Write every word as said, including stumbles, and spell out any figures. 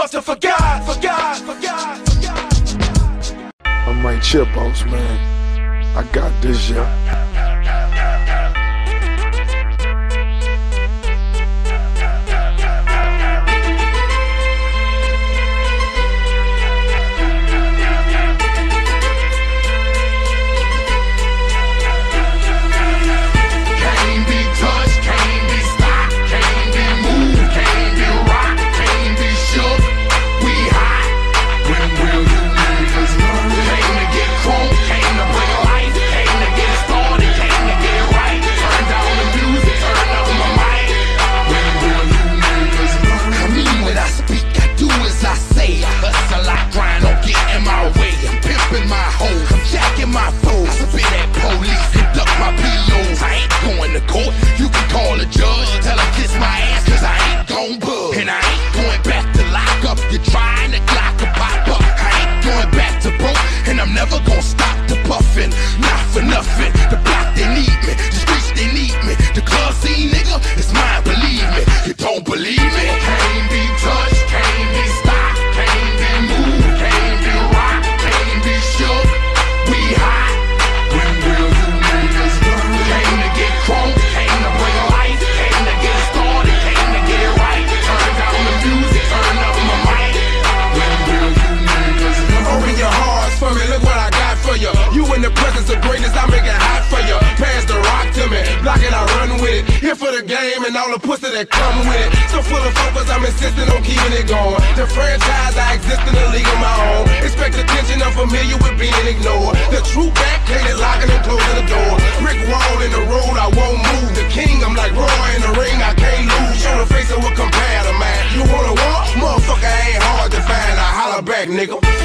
must have forgot, forgot, forgot, forgot. I'm Mike Chipos, man. I got this, yeah. And all the pussy that come with it. So full of focus, I'm insisting on keeping it going. The franchise, I exist in a league of my own. Expect attention, I'm familiar with being ignored. The true back, hated locking and closing the door. Brick wall in the road, I won't move. The king, I'm like Roy in the ring, I can't lose. Show the face of what compare to man. You wanna walk? Motherfucker ain't hard to find. I holler back, nigga.